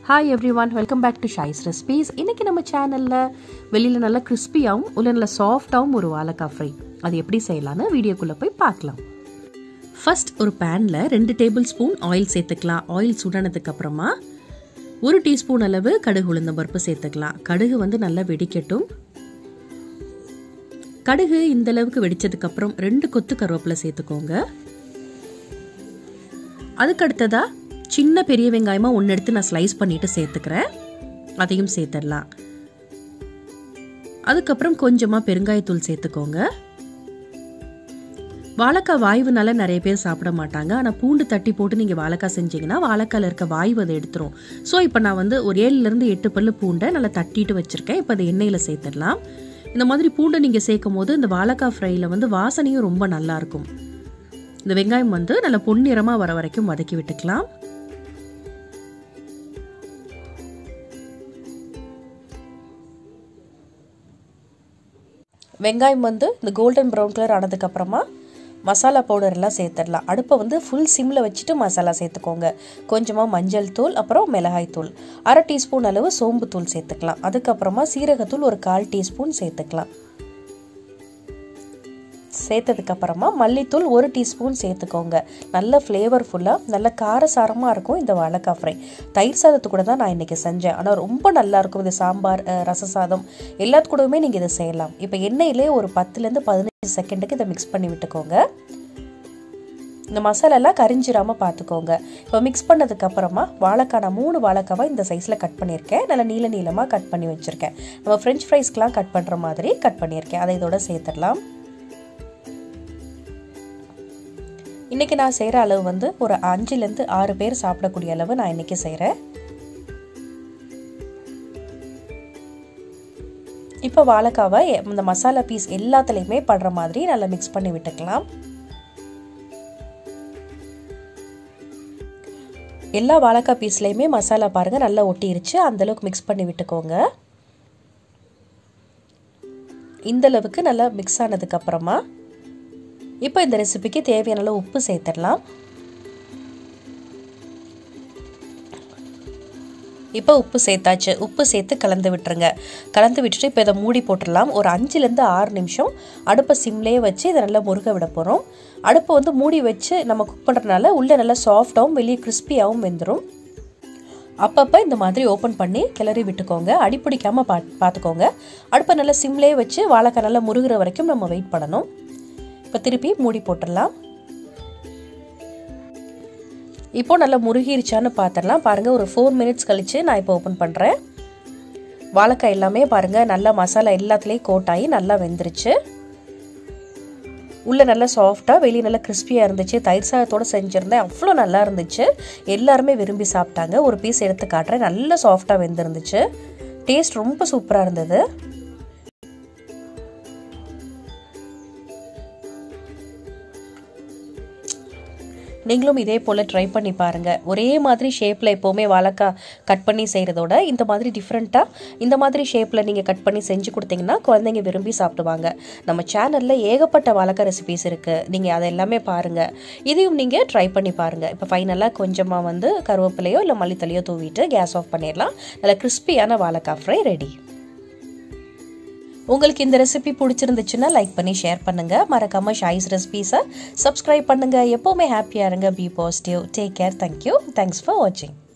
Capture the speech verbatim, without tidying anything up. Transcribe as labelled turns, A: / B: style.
A: Hi everyone, welcome back to Shai's Recipes. இன்னைக்கு நம்ம சேனல்ல வெளியில நல்ல கிறிஸ்பியாவும் உள்ள நல்ல சாஃப்டாவும் ஒரு வாழைக்காய் ஃப்ரை. அது எப்படி செய்யலாம்னு வீடியோக்குள்ள போய் பார்க்கலாம். ஃபர்ஸ்ட் ஒரு பேன்ல ரெண்டு டேபிள் ஸ்பூன் ஆயில் சேர்த்துக்கலாம். ஆயில் சூடானதுக்கு அப்புறமா ஒரு டீஸ்பூன் அளவு கடுகு உளுந்தம் பருப்பு சேர்த்துக்கலாம். கடுகு வந்து நல்லா வெடிக்கட்டும். கடுகு இந்த அளவுக்கு வெடிச்சதுக்கு அப்புறம் ரெண்டு கொத்து கருவேப்பிலை சேர்த்துக்கோங்க. அதுக்கு அடுத்ததா சின்ன பெரிய வெங்காயமா ஒன்று எடுத்து நான் ஸ்லைஸ் பண்ணிட்டு சேர்த்துக்கிறேன். அதையும் சேர்த்துடலாம். அதுக்கப்புறம் கொஞ்சமா பெருங்காயத்தூள் சேர்த்துக்கோங்க. வாழைக்காய் வாய்வுனால நிறைய பேர் சாப்பிட மாட்டாங்க. ஆனால் பூண்டு தட்டி போட்டு நீங்கள் வாழைக்காய் செஞ்சீங்கன்னா வாழைக்காயில் இருக்க வாய்வு அதை எடுத்துரும். ஸோ இப்போ நான் வந்து ஒரு ஏழுலேருந்து எட்டு பல்லு பூண்டை நல்லா தட்டிட்டு வச்சிருக்கேன். இப்போ அதை எண்ணெயில் சேர்த்துடலாம். இந்த மாதிரி பூண்டை நீங்கள் சேர்க்கும் போது இந்த வாழைக்காய் ஃப்ரையில் வந்து வாசனையும் ரொம்ப நல்லா இருக்கும். இந்த வெங்காயம் வந்து நல்லா பொன்னிறமாக வர வரைக்கும் வதக்கி விட்டுக்கலாம். வெங்காயம் வந்து இந்த கோல்டன் ப்ரௌன் கலர் ஆனதுக்கப்புறமா மசாலா பவுடர் எல்லாம் சேர்த்துடலாம். அடுப்பை வந்து ஃபுல் சிம்மில் வச்சுட்டு மசாலா சேர்த்துக்கோங்க. கொஞ்சமாக மஞ்சள் தூள், அப்புறம் மிளகாய் தூள், அரை டீஸ்பூன் அளவு சோம்பு தூள் சேர்த்துக்கலாம். அதுக்கப்புறமா சீரகத்தூள் ஒரு கால் டீஸ்பூன் சேர்த்துக்கலாம். சேர்த்ததுக்கப்புறமா மல்லித்தூள் ஒரு டீஸ்பூன் சேர்த்துக்கோங்க. நல்ல ஃப்ளேவர்ஃபுல்லாக நல்ல காரசாரமாக இருக்கும் இந்த வாழைக்காய் ஃப்ரை. தயிர் சாதத்து கூட தான் நான் இன்றைக்கி செஞ்சேன். ஆனால் ரொம்ப நல்லாயிருக்கும். இது சாம்பார், ரச சாதம் எல்லாத்து கூடவுமே நீங்கள் இதை செய்யலாம். இப்போ எண்ணெயிலே ஒரு பத்துலேருந்து பதினஞ்சு செகண்டுக்கு இதை மிக்ஸ் பண்ணி விட்டுக்கோங்க. இந்த மசாலாலாம் கரிஞ்சிடாமல் பார்த்துக்கோங்க. இப்போ மிக்ஸ் பண்ணதுக்கப்புறமா வாழைக்காய் நான் மூணு வாழைக்காவை இந்த சைஸில் கட் பண்ணியிருக்கேன். நல்லா நீள நீளமாக கட் பண்ணி வச்சுருக்கேன். நம்ம ஃப்ரெஞ்ச் ஃப்ரைஸ்க்கெலாம் கட் பண்ணுற மாதிரி கட் பண்ணியிருக்கேன். அதை இதோட சேர்த்துடலாம். இன்றைக்கி நான் செய்கிற அளவு வந்து ஒரு அஞ்சுலேருந்து ஆறு பேர் சாப்பிடக்கூடிய அளவு நான் இன்றைக்கி செய்கிறேன். இப்போ வாழைக்காவை இந்த மசாலா பீஸ் எல்லாத்துலேயுமே படுற மாதிரி நல்லா மிக்ஸ் பண்ணி விட்டுக்கலாம். எல்லா வாழைக்காய் பீஸ்லேயுமே மசாலா பாருங்கள் நல்லா ஒட்டிருச்சு. அந்தளவுக்கு மிக்ஸ் பண்ணி விட்டுக்கோங்க. இந்தளவுக்கு நல்லா மிக்ஸ் ஆனதுக்கப்புறமா இப்போ இந்த ரெசிபிக்கு தேவையான அளவு உப்பு சேர்த்துடலாம். இப்போ உப்பு சேர்த்தாச்சு. உப்பு சேர்த்து கலந்து விட்டுருங்க. கலந்து விட்டுட்டு இப்போ இதை மூடி போட்டுடலாம். ஒரு அஞ்சுலேருந்து ஆறு நிமிஷம் அடுப்பை சிம்லேயே வச்சு இதை நல்லா முருக விட போகிறோம். அடுப்பை வந்து மூடி வச்சு நம்ம குக் பண்ணுறதுனால உள்ளே நல்லா சாஃப்டாகவும் வெளியே கிறிஸ்பியாகவும் வெந்துடும். அப்பப்போ இந்த மாதிரி ஓப்பன் பண்ணி கிளறி விட்டுக்கோங்க. அடிப்பிடிக்காமல் பா பார்த்துக்கோங்க. அடுப்பை நல்லா சிம்லேயே வச்சு வாழைக்காய் நல்லா முருகிற வரைக்கும் நம்ம வெயிட் பண்ணணும். இப்போ திருப்பி மூடி போட்டுடலாம். இப்போ நல்லா முருகிருச்சான்னு பார்த்துடலாம். பாருங்கள், ஒரு ஃபோர் மினிட்ஸ் கழித்து நான் இப்போ ஓப்பன் பண்ணுறேன். வாழைக்காய் எல்லாமே பாருங்கள் நல்லா மசாலா எல்லாத்துலேயும் கோட்டாகி நல்லா வெந்துருச்சு. உள்ளே நல்லா சாஃப்டாக வெளியே நல்லா கிறிஸ்பியாக இருந்துச்சு. தயிர் சாதத்தோடு செஞ்சுருந்தேன். அவ்வளோ நல்லா இருந்துச்சு. எல்லாருமே விரும்பி சாப்பிட்டாங்க. ஒரு பீஸ் எடுத்து காட்டுறேன். நல்லா சாஃப்டாக வெந்துருந்துச்சு. டேஸ்ட் ரொம்ப சூப்பராக இருந்தது. நீங்களும் இதே போல் ட்ரை பண்ணி பாருங்கள். ஒரே மாதிரி ஷேப்பில் எப்போவுமே வாழைக்காய் கட் பண்ணி செய்கிறதோட இந்த மாதிரி டிஃப்ரெண்ட்டாக இந்த மாதிரி ஷேப்பில் நீங்கள் கட் பண்ணி செஞ்சு கொடுத்தீங்கன்னா குழந்தைங்க விரும்பி சாப்பிடுவாங்க. நம்ம சேனலில் ஏகப்பட்ட வாழைக்காய் ரெசிபீஸ் இருக்குது. நீங்கள் அதை எல்லாமே பாருங்கள். இதையும் நீங்கள் ட்ரை பண்ணி பாருங்கள். இப்போ ஃபைனலாக கொஞ்சமாக வந்து கருவேப்பிலையோ இல்லை மல்லித்தலையோ தூவிட்டு கேஸ் ஆஃப் பண்ணிடலாம். நல்ல கிறிஸ்பியான வாழைக்காய் ஃப்ரை ரெடி. உங்களுக்கு இந்த ரெசிபி பிடிச்சிருந்துச்சுன்னா லைக் பண்ணி ஷேர் பண்ணுங்கள். மறக்காமல் ஷாய்ஸ் ரெசிபீஸை சப்ஸ்கிரைப் பண்ணுங்கள். எப்போவுமே ஹாப்பியாக இருங்க. Be positive. Take care. Thank you. Thanks for வாட்சிங்.